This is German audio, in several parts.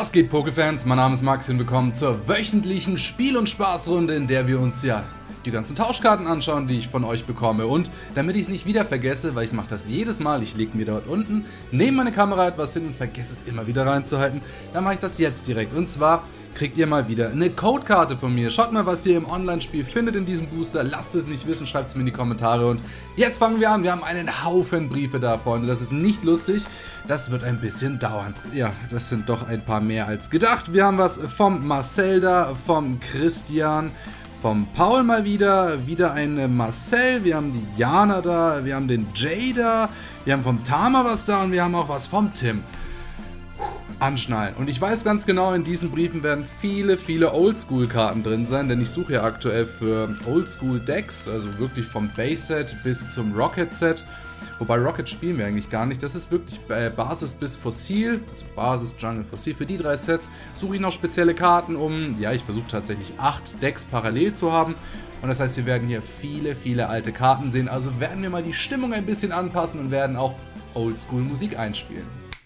Was geht, Pokéfans? Mein Name ist Max und willkommen zur wöchentlichen Spiel- und Spaßrunde, in der wir uns die ganzen Tauschkarten anschauen, die ich von euch bekomme. Und damit ich es nicht wieder vergesse, weil ich mache das jedes Mal, ich lege mir dort unten neben meine Kamera etwas hin und vergesse es immer wieder reinzuhalten, dann mache ich das jetzt direkt. Und zwar kriegt ihr mal wieder eine Codekarte von mir. Schaut mal, was ihr im Online-Spiel findet in diesem Booster. Lasst es mich wissen, schreibt es mir in die Kommentare. Und jetzt fangen wir an. Wir haben einen Haufen Briefe da, Freunde. Das ist nicht lustig. Das wird ein bisschen dauern. Ja, das sind doch ein paar mehr als gedacht. Wir haben was vom Marcel da, vom Christian, vom Paul mal wieder ein Marcel, wir haben die Jana da, wir haben den Jay da, wir haben vom Tama was da und wir haben auch was vom Tim. Anschnallen. Und ich weiß ganz genau, in diesen Briefen werden viele Oldschool-Karten drin sein, denn ich suche ja aktuell für Oldschool-Decks, also wirklich vom Base-Set bis zum Rocket-Set. Wobei Rocket spielen wir eigentlich gar nicht. Das ist wirklich Basis bis Fossil, also Basis, Jungle, Fossil. Für die drei Sets suche ich noch spezielle Karten, ich versuche tatsächlich 8 Decks parallel zu haben. Und das heißt, wir werden hier viele alte Karten sehen. Also werden wir mal die Stimmung ein bisschen anpassen und werden auch Oldschool-Musik einspielen.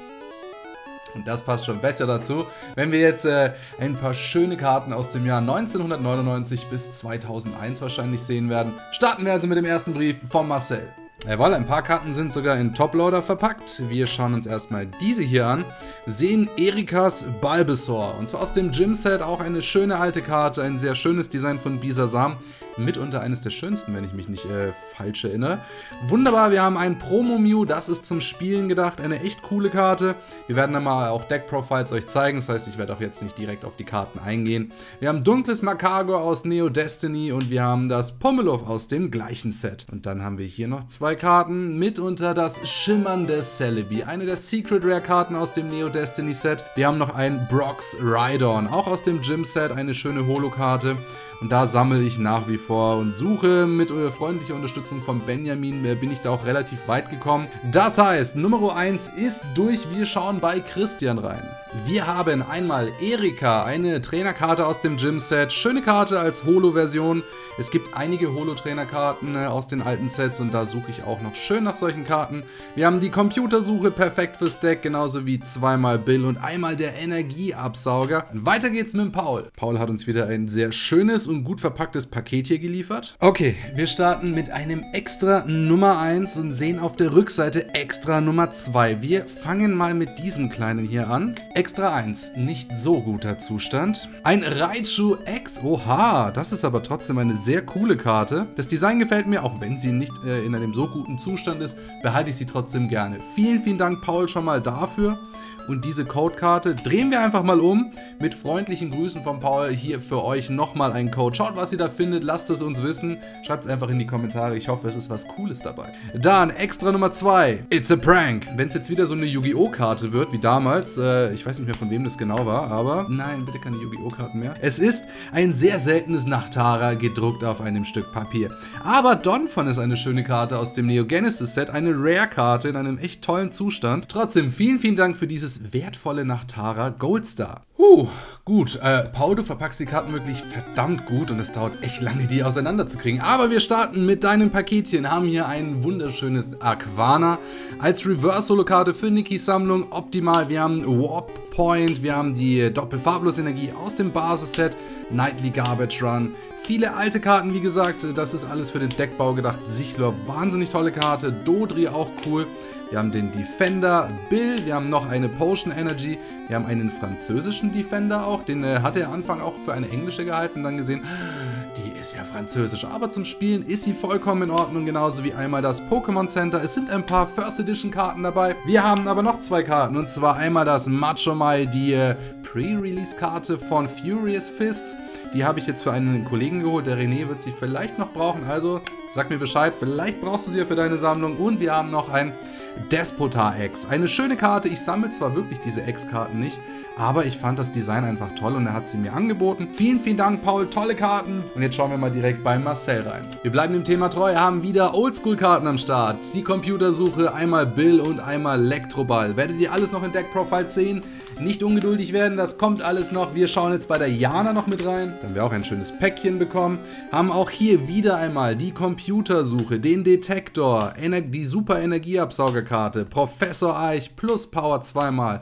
Und das passt schon besser dazu, wenn wir jetzt ein paar schöne Karten aus dem Jahr 1999 bis 2001 wahrscheinlich sehen werden. Starten wir also mit dem ersten Brief von Marcel. Jawohl, ein paar Karten sind sogar in Toploader verpackt. Wir schauen uns erstmal diese hier an. Sehen Erikas Bulbasaur. Und zwar aus dem Gym-Set, auch eine schöne alte Karte, ein sehr schönes Design von Bisasam. Mitunter eines der schönsten, wenn ich mich nicht falsch erinnere. Wunderbar, wir haben ein Promo-Mew, das ist zum Spielen gedacht, eine echt coole Karte. Wir werden dann mal auch Deck-Profiles euch zeigen, das heißt, ich werde auch jetzt nicht direkt auf die Karten eingehen. Wir haben dunkles Magcargo aus Neo Destiny und wir haben das Pummeluff aus dem gleichen Set. Und dann haben wir hier noch zwei Karten, mitunter das schimmernde Celebi, eine der Secret Rare Karten aus dem Neo Destiny Set. Wir haben noch ein Brox Rhydon, auch aus dem Gym Set, eine schöne Holo-Karte. Und da sammle ich nach wie vor und suche. Mit freundlicher Unterstützung von Benjamin bin ich da auch relativ weit gekommen. Das heißt, Nummer 1 ist durch. Wir schauen bei Christian rein. Wir haben einmal Erika, eine Trainerkarte aus dem Gym-Set. Schöne Karte als Holo-Version. Es gibt einige Holo-Trainerkarten aus den alten Sets und da suche ich auch noch schön nach solchen Karten. Wir haben die Computersuche, perfekt fürs Deck, genauso wie zweimal Bill und einmal der Energieabsauger. Weiter geht's mit dem Paul. Paul hat uns wieder ein sehr schönes und gut verpacktes Paket hier geliefert. Okay, wir starten mit einem Extra Nummer 1 und sehen auf der Rückseite Extra Nummer 2. Wir fangen mal mit diesem kleinen hier an. Extra 1, nicht so guter Zustand. Ein Raichu X, oha, das ist aber trotzdem eine sehr coole Karte. Das Design gefällt mir, auch wenn sie nicht in einem so guten Zustand ist, behalte ich sie trotzdem gerne. Vielen Dank, Paul, schon mal dafür. Und diese Codekarte drehen wir einfach mal um. Mit freundlichen Grüßen von Paul hier für euch nochmal ein Code. Schaut, was ihr da findet, lasst es uns wissen. Schreibt es einfach in die Kommentare. Ich hoffe, es ist was Cooles dabei. Dann Extra Nummer 2. It's a Prank. Wenn es jetzt wieder so eine Yu-Gi-Oh! Karte wird, wie damals. Ich weiß nicht mehr, von wem das genau war, aber nein, bitte keine Yu-Gi-Oh! Karten mehr. Es ist ein sehr seltenes Nachtara gedruckt auf einem Stück Papier. Aber Donphan ist eine schöne Karte aus dem Neo Genesis Set. Eine Rare-Karte in einem echt tollen Zustand. Trotzdem, vielen Dank für dieses wertvolle Nachtara Goldstar. Gut. Paul, du verpackst die Karten wirklich verdammt gut und es dauert echt lange, die auseinanderzukriegen. Aber wir starten mit deinem Paketchen. Haben hier ein wunderschönes Aquana als Reverse-Holo-Karte für Nikis Sammlung. Optimal. Wir haben Warp Point, wir haben die Doppel-Farblos-Energie aus dem Basis-Set, Nightly Garbage Run. Viele alte Karten, wie gesagt, das ist alles für den Deckbau gedacht. Sichlor, wahnsinnig tolle Karte. Dodri, auch cool. Wir haben den Defender Bill, wir haben noch eine Potion Energy, wir haben einen französischen Defender auch, den hatte er am Anfang auch für eine englische gehalten, dann gesehen, die ist ja französisch, aber zum Spielen ist sie vollkommen in Ordnung, genauso wie einmal das Pokémon Center. Es sind ein paar First Edition Karten dabei, wir haben aber noch zwei Karten, und zwar einmal das Machomai, die Pre-Release Karte von Furious Fists. Die habe ich jetzt für einen Kollegen geholt, der René wird sie vielleicht noch brauchen, also sag mir Bescheid, vielleicht brauchst du sie ja für deine Sammlung. Und wir haben noch ein Despotar X. Eine schöne Karte. Ich sammle zwar wirklich diese X-Karten nicht, aber ich fand das Design einfach toll und er hat sie mir angeboten. Vielen Dank, Paul. Tolle Karten. Und jetzt schauen wir mal direkt bei Marcel rein. Wir bleiben dem Thema treu, haben wieder Oldschool-Karten am Start. Die Computersuche, einmal Bill und einmal Elektroball. Werdet ihr alles noch in Deck-Profiles sehen? Nicht ungeduldig werden, das kommt alles noch. Wir schauen jetzt bei der Jana noch mit rein. Dann haben wir auch ein schönes Päckchen bekommen. Haben auch hier wieder einmal die Computersuche, den Detektor, die Super Energieabsaugerkarte, Professor Eich plus Power zweimal.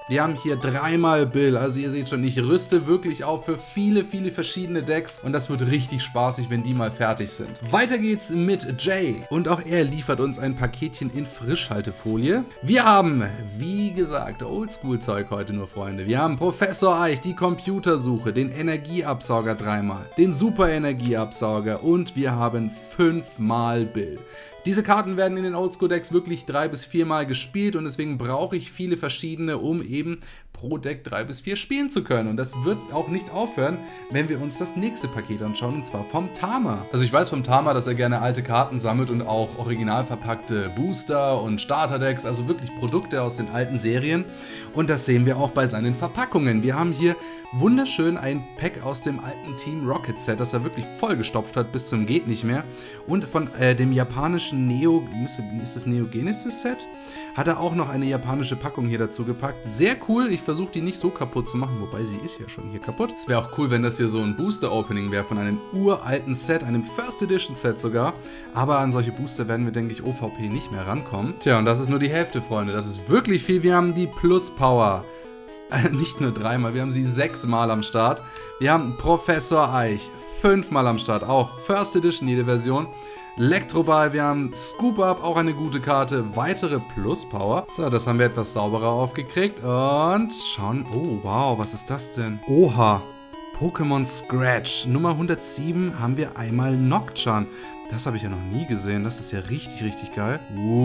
Wir haben hier dreimal Bill, also ihr seht schon, ich rüste wirklich auf für viele, viele verschiedene Decks und das wird richtig spaßig, wenn die mal fertig sind. Weiter geht's mit Jay und auch er liefert uns ein Paketchen in Frischhaltefolie. Wir haben, wie gesagt, Oldschool-Zeug heute nur, Freunde. Wir haben Professor Eich, die Computersuche, den Energieabsauger dreimal, den Super-Energieabsauger und wir haben 5-mal Bill. Diese Karten werden in den Oldschool-Decks wirklich 3 bis 4 Mal gespielt und deswegen brauche ich viele verschiedene, um eben pro Deck 3 bis 4 spielen zu können. Und das wird auch nicht aufhören, wenn wir uns das nächste Paket anschauen, und zwar vom Tama. Also ich weiß vom Tama, dass er gerne alte Karten sammelt und auch original verpackte Booster und Starterdecks, also wirklich Produkte aus den alten Serien. Und das sehen wir auch bei seinen Verpackungen. Wir haben hier wunderschön ein Pack aus dem alten Team Rocket Set, das er wirklich vollgestopft hat bis zum geht nicht mehr. Und von dem japanischen ist das Neo Genesis Set? Hat er auch noch eine japanische Packung hier dazu gepackt. Sehr cool, ich versuche die nicht so kaputt zu machen, wobei sie ist ja schon hier kaputt. Es wäre auch cool, wenn das hier so ein Booster-Opening wäre von einem uralten Set, einem First Edition Set sogar. Aber an solche Booster werden wir, denke ich, OVP nicht mehr rankommen. Tja, und das ist nur die Hälfte, Freunde. Das ist wirklich viel. Wir haben die Plus Power. Nicht nur 3-mal, wir haben sie 6-mal am Start. Wir haben Professor Eich 5-mal am Start, auch First Edition jede Version. Elektroball, wir haben Scoop Up, auch eine gute Karte, weitere Plus Power. So, das haben wir etwas sauberer aufgekriegt und schauen, oh wow, was ist das denn? Oha, Pokémon Scratch, Nummer 107 haben wir einmal Nocturne. Das habe ich ja noch nie gesehen, das ist ja richtig, richtig geil.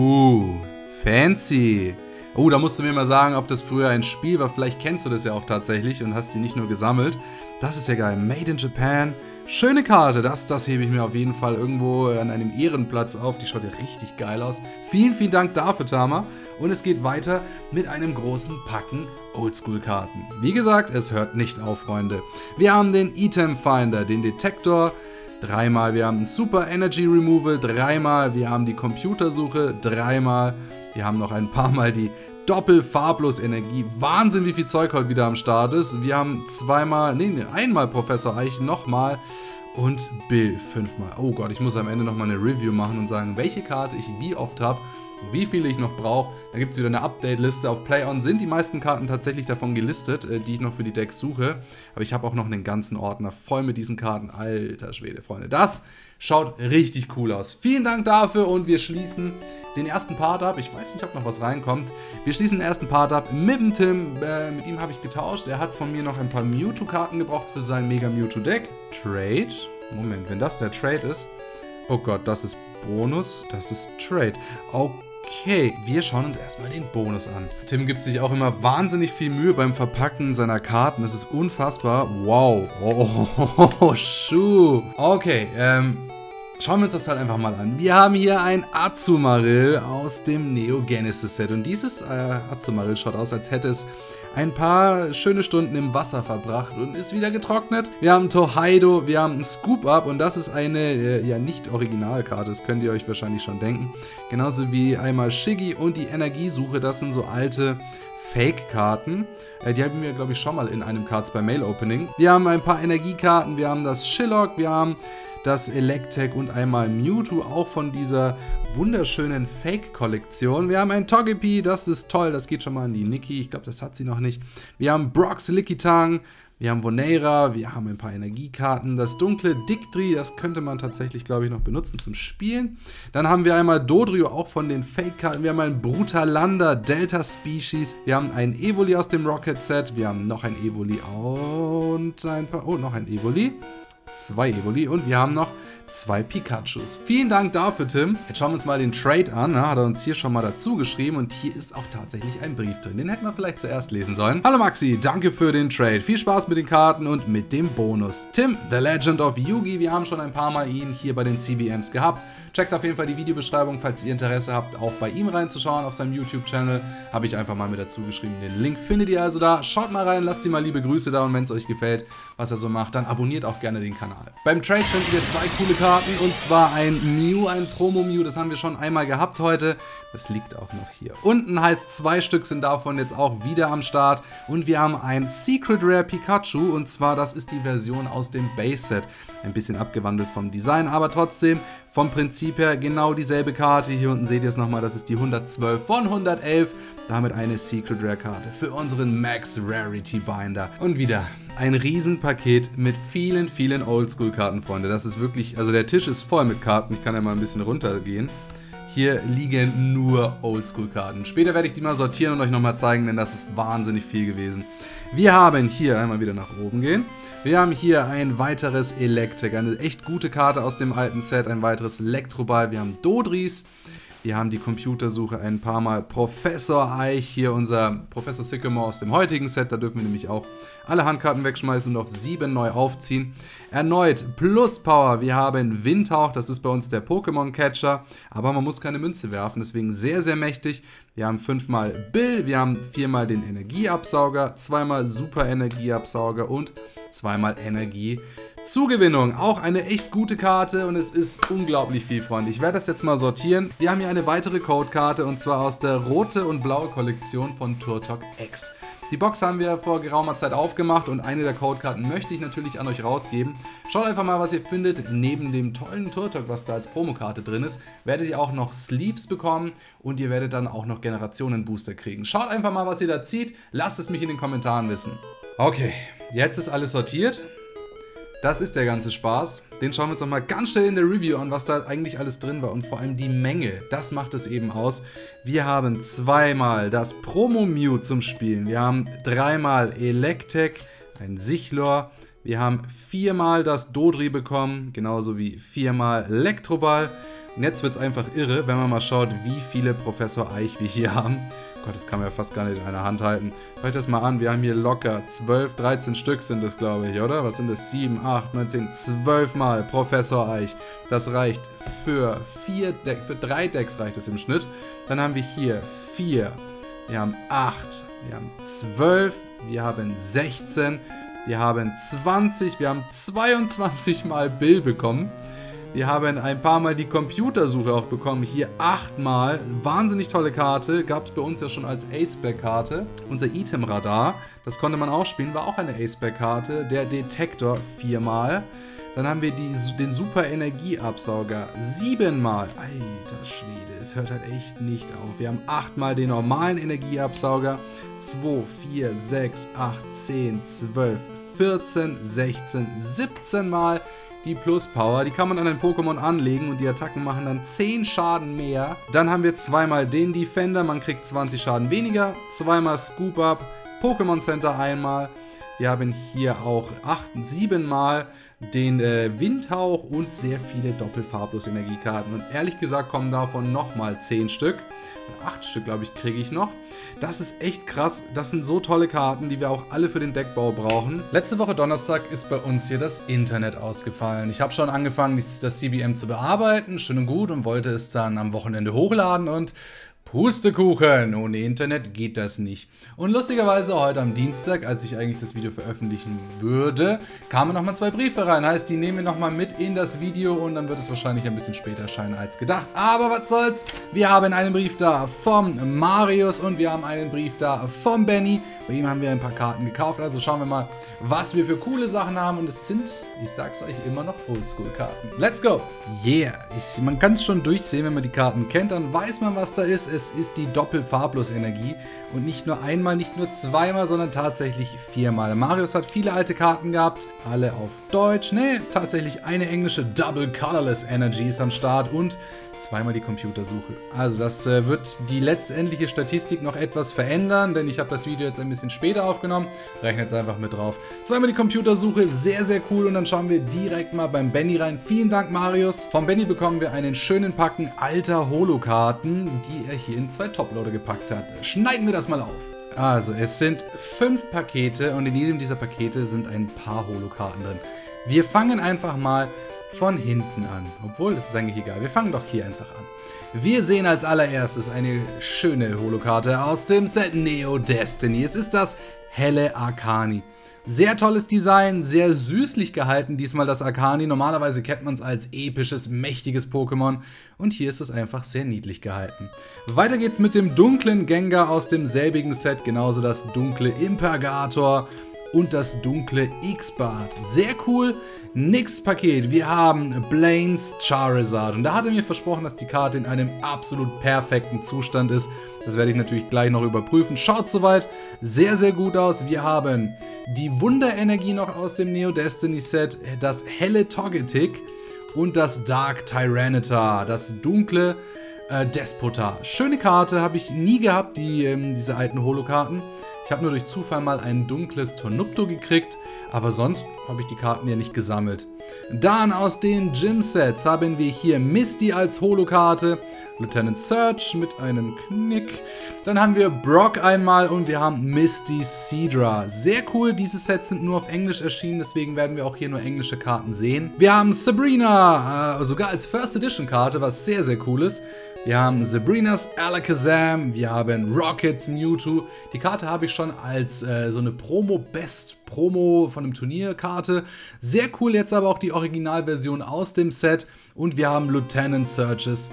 Fancy. Oh, da musst du mir mal sagen, ob das früher ein Spiel war. Vielleicht kennst du das ja auch tatsächlich und hast die nicht nur gesammelt. Das ist ja geil. Made in Japan. Schöne Karte. Das hebe ich mir auf jeden Fall irgendwo an einem Ehrenplatz auf. Die schaut ja richtig geil aus. Vielen, vielen Dank dafür, Tama. Und es geht weiter mit einem großen Packen Oldschool-Karten. Wie gesagt, es hört nicht auf, Freunde. Wir haben den Item Finder, den Detektor. 3-mal. Wir haben den Super Energy Removal. 3-mal. Wir haben die Computersuche. 3-mal. Wir haben noch ein paar Mal die Doppel-Farblos-Energie. Wahnsinn, wie viel Zeug heute wieder am Start ist. Wir haben einmal Professor Eich, nochmal und Bill 5-mal. Oh Gott, ich muss am Ende nochmal eine Review machen und sagen, welche Karte ich wie oft habe und wie viele ich noch brauche. Da gibt es wieder eine Update-Liste. Auf PlayOn sind die meisten Karten tatsächlich davon gelistet, die ich noch für die Decks suche. Aber ich habe auch noch einen ganzen Ordner voll mit diesen Karten. Alter Schwede, Freunde. Das schaut richtig cool aus. Vielen Dank dafür und wir schließen den ersten Part ab. Ich weiß nicht, ob noch was reinkommt. Wir schließen den ersten Part ab mit dem Tim. Mit ihm habe ich getauscht. Er hat von mir noch ein paar Mewtwo-Karten gebraucht für sein Mega Mewtwo-Deck. Trade. Moment, wenn das der Trade ist. Oh Gott, das ist Bonus. Das ist Trade. Okay, wir schauen uns erstmal den Bonus an. Tim gibt sich auch immer wahnsinnig viel Mühe beim Verpacken seiner Karten. Das ist unfassbar. Wow. Oh, Schuh. Okay, schauen wir uns das halt einfach mal an. Wir haben hier ein Azumarill aus dem Neo Genesis Set. Und dieses Azumarill schaut aus, als hätte es ein paar schöne Stunden im Wasser verbracht und ist wieder getrocknet. Wir haben Totodile, wir haben ein Scoop Up und das ist eine ja nicht Originalkarte, das könnt ihr euch wahrscheinlich schon denken. Genauso wie einmal Shiggy und die Energiesuche, das sind so alte Fake-Karten. Die haben wir, glaube ich, schon mal in einem Cards by Mail Opening. Wir haben ein paar Energiekarten, wir haben das Shillock, wir haben das Electek und einmal Mewtwo, auch von dieser wunderschönen Fake-Kollektion. Wir haben ein Togepi, das ist toll, das geht schon mal an die Niki, ich glaube, das hat sie noch nicht. Wir haben Brox Lickitung, wir haben Vonera, wir haben ein paar Energiekarten, das dunkle Dictri, das könnte man tatsächlich, glaube ich, noch benutzen zum Spielen. Dann haben wir einmal Dodrio, auch von den Fake-Karten, wir haben ein Brutalander Delta Species, wir haben ein Evoli aus dem Rocket Set, wir haben noch ein Evoli und ein paar, noch ein Evoli. 2 Evoli und wir haben noch 2 Pikachus. Vielen Dank dafür, Tim. Jetzt schauen wir uns mal den Trade an. Na, hat er uns hier schon mal dazu geschrieben und hier ist auch tatsächlich ein Brief drin. Den hätten wir vielleicht zuerst lesen sollen. Hallo Maxi, danke für den Trade. Viel Spaß mit den Karten und mit dem Bonus. Tim, The Legend of Yugi. Wir haben schon ein paar Mal ihn hier bei den CBMs gehabt. Checkt auf jeden Fall die Videobeschreibung, falls ihr Interesse habt, auch bei ihm reinzuschauen auf seinem YouTube-Channel. Habe ich einfach mal mit dazu geschrieben. Den Link findet ihr also da. Schaut mal rein, lasst ihm mal liebe Grüße da und wenn es euch gefällt, was er so macht, dann abonniert auch gerne den Kanal. Beim Trade findet ihr 2 coole Karten und zwar ein Mew, ein Promo-Mew. Das haben wir schon einmal gehabt heute. Das liegt auch noch hier. Unten heißt 2 Stück sind davon jetzt auch wieder am Start. Und wir haben ein Secret Rare Pikachu und zwar das ist die Version aus dem Base-Set. Ein bisschen abgewandelt vom Design, aber trotzdem vom Prinzip her genau dieselbe Karte. Hier unten seht ihr es nochmal, das ist die 112 von 111. damit eine Secret Rare Karte für unseren Max Rarity Binder. Und wieder ein Riesenpaket mit vielen, vielen Oldschool-Karten, Freunde. Das ist wirklich, also der Tisch ist voll mit Karten. Ich kann ja mal ein bisschen runtergehen. Hier liegen nur Oldschool-Karten. Später werde ich die mal sortieren und euch nochmal zeigen, denn das ist wahnsinnig viel gewesen. Wir haben hier, einmal wieder nach oben gehen, wir haben hier ein weiteres Electek, eine echt gute Karte aus dem alten Set, ein weiteres Elektroball, wir haben Dodris, wir haben die Computersuche ein paar Mal Professor Eich, hier unser Professor Sycamore aus dem heutigen Set, da dürfen wir nämlich auch alle Handkarten wegschmeißen und auf 7 neu aufziehen. Erneut Plus Power, wir haben Windhauch, das ist bei uns der Pokémon Catcher, aber man muss keine Münze werfen, deswegen sehr, sehr mächtig. Wir haben 5-mal Bill, wir haben 4-mal den Energieabsauger, 2-mal Super Energieabsauger und 2-mal Energiezugewinnung. Auch eine echt gute Karte und es ist unglaublich viel, Freunde. Ich werde das jetzt mal sortieren. Wir haben hier eine weitere Codekarte und zwar aus der rote und blaue Kollektion von Turtok X. Die Box haben wir vor geraumer Zeit aufgemacht und eine der Codekarten möchte ich natürlich an euch rausgeben. Schaut einfach mal, was ihr findet. Neben dem tollen Turtok, was da als Promokarte drin ist, werdet ihr auch noch Sleeves bekommen und ihr werdet dann auch noch Generationen-Booster kriegen. Schaut einfach mal, was ihr da zieht. Lasst es mich in den Kommentaren wissen. Okay, jetzt ist alles sortiert. Das ist der ganze Spaß. Den schauen wir uns nochmal ganz schnell in der Review an, was da eigentlich alles drin war und vor allem die Menge. Das macht es eben aus. Wir haben 2-mal das Promo Mew zum Spielen. Wir haben 3-mal Electek, ein Sichlor. Wir haben 4-mal das Dodri bekommen, genauso wie 4-mal Elektroball. Und jetzt wird es einfach irre, wenn man mal schaut, wie viele Professor Eich wir hier haben. Gott, das kann man ja fast gar nicht in einer Hand halten. Schaut euch das mal an, wir haben hier locker 12, 13 Stück sind das, glaube ich, oder? Was sind das? 7, 8, 9, 10, 12 Mal Professor Eich. Das reicht für 3 Decks reicht es im Schnitt. Dann haben wir hier 4, wir haben 8, wir haben 12, wir haben 16, wir haben 20, wir haben 22 Mal Bill bekommen. Wir haben ein paar Mal die Computersuche auch bekommen. Hier 8-mal. Wahnsinnig tolle Karte. Gab es bei uns ja schon als Aceback-Karte. Unser Item-Radar, das konnte man auch spielen, war auch eine Aceback-Karte. Der Detektor 4-mal. Dann haben wir den Super Energieabsauger 7-mal. Alter Schwede, es hört halt echt nicht auf. Wir haben 8-mal den normalen Energieabsauger. 2, 4, 6, 8, 10, 12, 14, 16, 17 Mal. Die Plus Power, die kann man an ein Pokémon anlegen und die Attacken machen dann 10 Schaden mehr. Dann haben wir 2-mal den Defender, man kriegt 20 Schaden weniger. 2-mal Scoop Up, Pokémon Center einmal. Wir haben hier auch 7-mal den Windhauch und sehr viele Doppelfarblos-Energiekarten. Und ehrlich gesagt kommen davon nochmal 10 Stück. 8 Stück, glaube ich, kriege ich noch. Das ist echt krass. Das sind so tolle Karten, die wir auch alle für den Deckbau brauchen. Letzte Woche Donnerstag ist bei uns hier das Internet ausgefallen. Ich habe schon angefangen, das CBM zu bearbeiten, schön und gut, und wollte es dann am Wochenende hochladen und Pustekuchen, ohne Internet geht das nicht. Und lustigerweise heute am Dienstag, als ich eigentlich das Video veröffentlichen würde, kamen nochmal 2 Briefe rein. Heißt, die nehmen wir nochmal mit in das Video und dann wird es wahrscheinlich ein bisschen später erscheinen als gedacht. Aber was soll's, wir haben einen Brief da vom Marius und wir haben einen Brief da vom Benny. Bei ihm haben wir ein paar Karten gekauft, also schauen wir mal, was wir für coole Sachen haben. Und es sind, ich sag's euch, immer noch Oldschool-Karten. Let's go! Yeah! Man kann es schon durchsehen, wenn man die Karten kennt, dann weiß man, was da ist. Es ist die Doppelfarblos-Energie. Und nicht nur einmal, nicht nur zweimal, sondern tatsächlich 4-mal. Marius hat viele alte Karten gehabt, alle auf Deutsch. Ne, tatsächlich eine englische Double Colorless Energy ist am Start und 2-mal die Computersuche. Also das wird die letztendliche Statistik noch etwas verändern, denn ich habe das Video jetzt ein bisschen später aufgenommen. Rechne jetzt einfach mit drauf. 2-mal die Computersuche, sehr, sehr cool. Und dann schauen wir direkt mal beim Benny rein. Vielen Dank, Marius. Vom Benny bekommen wir einen schönen Packen alter Holo-Karten, die er hier in 2 Toploader gepackt hat. Schneiden wir das mal auf. Also, es sind 5 Pakete und in jedem dieser Pakete sind ein paar Holo-Karten drin. Wir fangen einfach mal von hinten an. Obwohl, es ist eigentlich egal. Wir fangen doch hier einfach an. Wir sehen als allererstes eine schöne Holokarte aus dem Set Neo Destiny. Es ist das helle Arcani. Sehr tolles Design, sehr süßlich gehalten diesmal das Arcani. Normalerweise kennt man es als episches, mächtiges Pokémon. Und hier ist es einfach sehr niedlich gehalten. Weiter geht's mit dem dunklen Gengar aus demselbigen Set. Genauso das dunkle Impergator. und das dunkle X-Bart. Sehr cool. Nächstes Paket, wir haben Blaine's Charizard und da hat er mir versprochen, dass die Karte in einem absolut perfekten Zustand ist. Das werde ich natürlich gleich noch überprüfen. Schaut soweit sehr, sehr gut aus. Wir haben die Wunderenergie noch aus dem Neo Destiny Set, das helle Togetic und das Dark Tyranitar, das dunkle Despota. Schöne Karte, habe ich nie gehabt, diese alten Holo-Karten. Ich habe nur durch Zufall mal ein dunkles Tornupto gekriegt, aber sonst habe ich die Karten ja nicht gesammelt. Dann aus den Gym-Sets haben wir hier Misty als Holo-Karte, Lieutenant Surge mit einem Knick. Dann haben wir Brock einmal und wir haben Misty Seadra. Sehr cool, diese Sets sind nur auf Englisch erschienen, deswegen werden wir auch hier nur englische Karten sehen. Wir haben Sabrina, sogar als First Edition Karte, was sehr, sehr cool ist. Wir haben Sabrinas Alakazam, wir haben Rockets Mewtwo. Die Karte habe ich schon als so eine Best-Promo von einem Turnierkarte. Sehr cool jetzt aber auch die Originalversion aus dem Set. Und wir haben Lieutenant Surges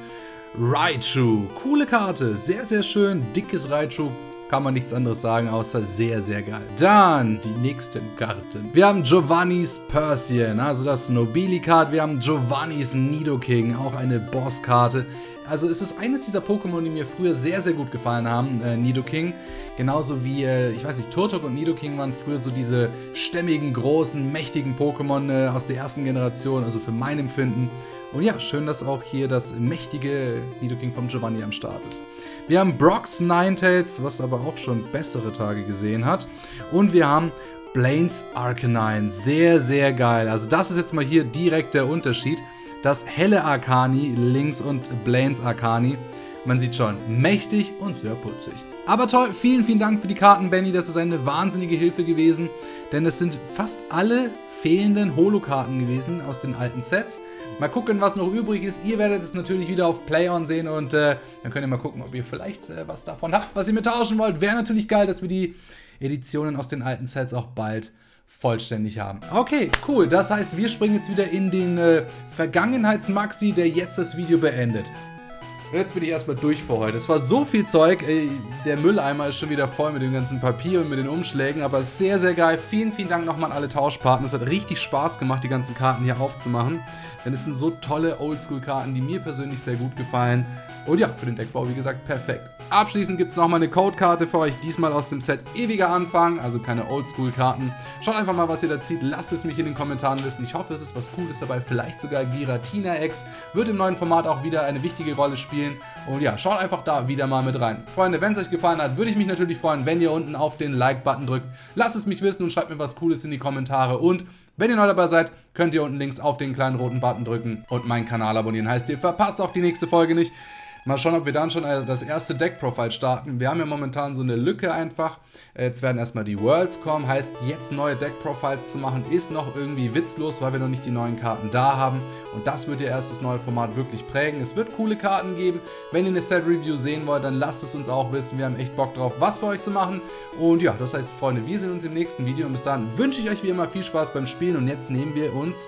Raichu. Coole Karte, sehr, sehr schön. Dickes Raichu, kann man nichts anderes sagen, außer sehr, sehr geil. Dann die nächsten Karten. Wir haben Giovanni's Persian, also das Nobili-Card. Wir haben Giovanni's Nidoking, auch eine Boss-Karte. Also es ist eines dieser Pokémon, die mir früher sehr, sehr gut gefallen haben, Nidoking. Genauso wie, ich weiß nicht, Turtok und Nidoking waren früher so diese stämmigen, großen, mächtigen Pokémon aus der ersten Generation, also für mein Empfinden. Und ja, schön, dass auch hier das mächtige Nidoking vom Giovanni am Start ist. Wir haben Brock's Ninetales, was aber auch schon bessere Tage gesehen hat. Und wir haben Blaine's Arcanine, sehr, sehr geil. Also das ist jetzt mal hier direkt der Unterschied. Das helle Arcani links und Blaine's Arcani. Man sieht schon, mächtig und sehr putzig. Aber toll, vielen, vielen Dank für die Karten, Benny. Das ist eine wahnsinnige Hilfe gewesen. Denn es sind fast alle fehlenden Holo-Karten gewesen aus den alten Sets. Mal gucken, was noch übrig ist. Ihr werdet es natürlich wieder auf Play-On sehen. Und dann könnt ihr mal gucken, ob ihr vielleicht was davon habt, was ihr mir tauschen wollt. Wäre natürlich geil, dass wir die Editionen aus den alten Sets auch bald vollständig haben. Okay, cool. Das heißt, wir springen jetzt wieder in den Vergangenheits-Maxi, der jetzt das Video beendet. Und jetzt bin ich erstmal durch für heute. Es war so viel Zeug. Der Mülleimer ist schon wieder voll mit dem ganzen Papier und mit den Umschlägen. Aber sehr, sehr geil. Vielen, vielen Dank nochmal an alle Tauschpartner. Es hat richtig Spaß gemacht, die ganzen Karten hier aufzumachen. Denn es sind so tolle Oldschool-Karten, die mir persönlich sehr gut gefallen. Und ja, für den Deckbau, wie gesagt, perfekt. Abschließend gibt es nochmal eine Codekarte für euch, diesmal aus dem Set Ewiger Anfang, also keine Oldschool-Karten. Schaut einfach mal, was ihr da zieht, lasst es mich in den Kommentaren wissen. Ich hoffe, es ist was Cooles dabei, vielleicht sogar Giratina X, wird im neuen Format auch wieder eine wichtige Rolle spielen. Und ja, schaut einfach da wieder mal mit rein. Freunde, wenn es euch gefallen hat, würde ich mich natürlich freuen, wenn ihr unten auf den Like-Button drückt. Lasst es mich wissen und schreibt mir was Cooles in die Kommentare. Und wenn ihr neu dabei seid, könnt ihr unten links auf den kleinen roten Button drücken und meinen Kanal abonnieren. Heißt, ihr verpasst auch die nächste Folge nicht. Mal schauen, ob wir dann schon das erste Deck-Profile starten. Wir haben ja momentan so eine Lücke einfach. Jetzt werden erstmal die Worlds kommen. Heißt, jetzt neue Deck-Profiles zu machen, ist noch irgendwie witzlos, weil wir noch nicht die neuen Karten da haben. Und das wird ja erst das neue Format wirklich prägen. Es wird coole Karten geben. Wenn ihr eine Set-Review sehen wollt, dann lasst es uns auch wissen. Wir haben echt Bock drauf, was für euch zu machen. Und ja, das heißt, Freunde, wir sehen uns im nächsten Video. Und bis dahin wünsche ich euch wie immer viel Spaß beim Spielen. Und jetzt nehmen wir uns,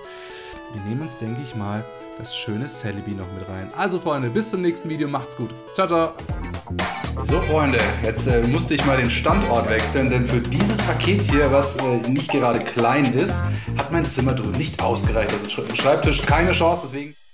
denke ich mal, das schöne Celebi noch mit rein. Also Freunde, bis zum nächsten Video. Macht's gut. Ciao, ciao. So Freunde, jetzt musste ich mal den Standort wechseln, denn für dieses Paket hier, was nicht gerade klein ist, hat mein Zimmer drüben nicht ausgereicht. Also Schreibtisch keine Chance, deswegen...